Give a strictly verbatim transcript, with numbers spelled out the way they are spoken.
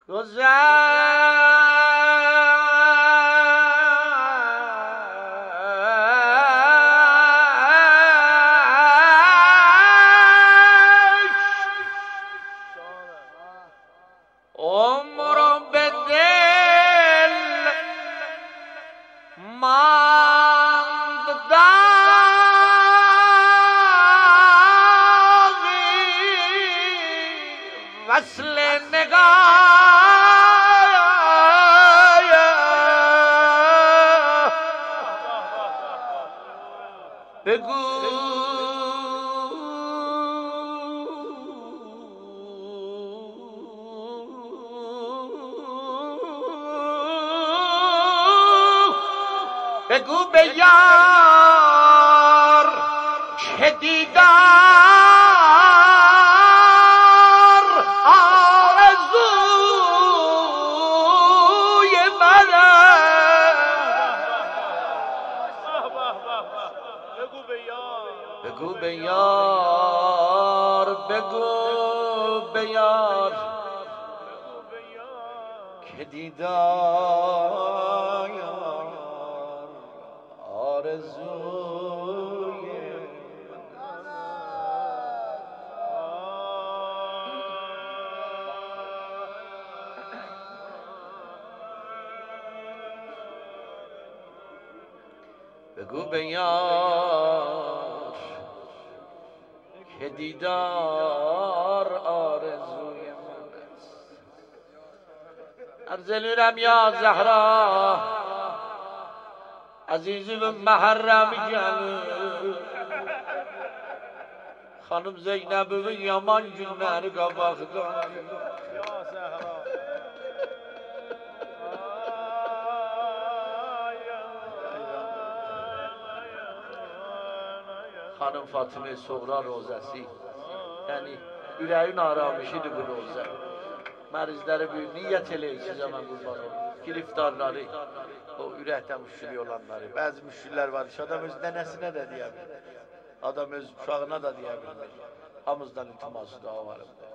عمر به دل ماند داغی وصل نگاه بگو بگو به یار که دیدار آرزوی منه. بگو به یار بگو به یار بگو به یار که دیدار آرزوی بگو به یار که دیدار آرزوی من است. ارزلورم یا زهرا عزیزی و محرم جان خانم زینب و یامان جنر گواهدان یا زهرا خانم فاطمه صغرا روزسی یعنی yüreğin aramışıydı bu roza. Mərizləri bir niyyət eləyir zaman qurban olur. Giriftarları, o ürəkdən müşkili olanları. Bəzi müşkillər var ki, adam öz nənəsinə də deyə bilir. Adam öz uşağına da deyə bilir. Hamızdan iltiması dua varım.